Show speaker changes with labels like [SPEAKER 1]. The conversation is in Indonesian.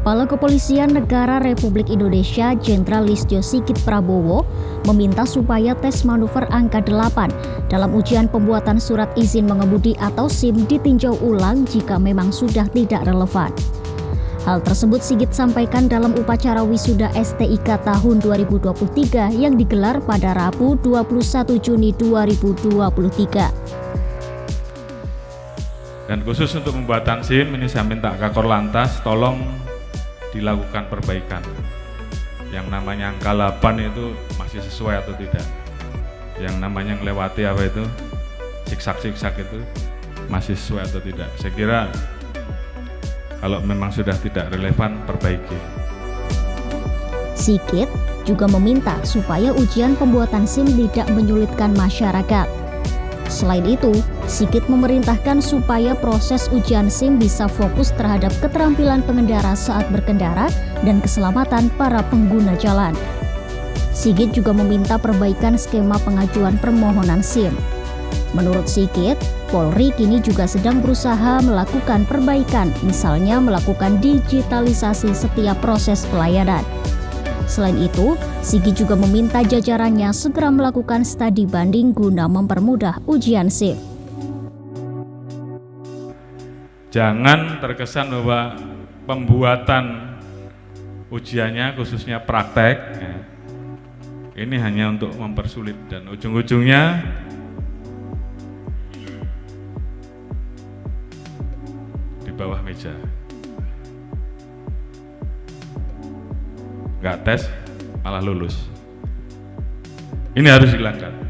[SPEAKER 1] Kepala Kepolisian Negara Republik Indonesia Jenderal Listio Sigit Prabowo meminta supaya tes manuver angka 8 dalam ujian pembuatan surat izin mengemudi atau SIM ditinjau ulang jika memang sudah tidak relevan. Hal tersebut Sigit sampaikan dalam upacara wisuda STIK tahun 2023 yang digelar pada Rabu 21 Juni 2023.
[SPEAKER 2] Dan khusus untuk pembuatan SIM ini saya minta Kakor Lantas tolong dilakukan perbaikan. Yang namanya angka 8 itu masih sesuai atau tidak. Yang namanya melewati apa itu siksak-siksak itu masih sesuai atau tidak. Saya kira kalau memang sudah tidak relevan, perbaiki.
[SPEAKER 1] Sigit juga meminta supaya ujian pembuatan SIM tidak menyulitkan masyarakat. Selain itu, Sigit memerintahkan supaya proses ujian SIM bisa fokus terhadap keterampilan pengendara saat berkendara dan keselamatan para pengguna jalan. Sigit juga meminta perbaikan skema pengajuan permohonan SIM. Menurut Sigit, Polri kini juga sedang berusaha melakukan perbaikan, misalnya melakukan digitalisasi setiap proses pelayanan. Selain itu, Sigit juga meminta jajarannya segera melakukan studi banding guna mempermudah ujian SIM.
[SPEAKER 2] Jangan terkesan bahwa pembuatan ujiannya khususnya praktek ya, ini hanya untuk mempersulit dan ujung-ujungnya di bawah meja. Nggak tes, malah lulus. Ini harus dihilangkan.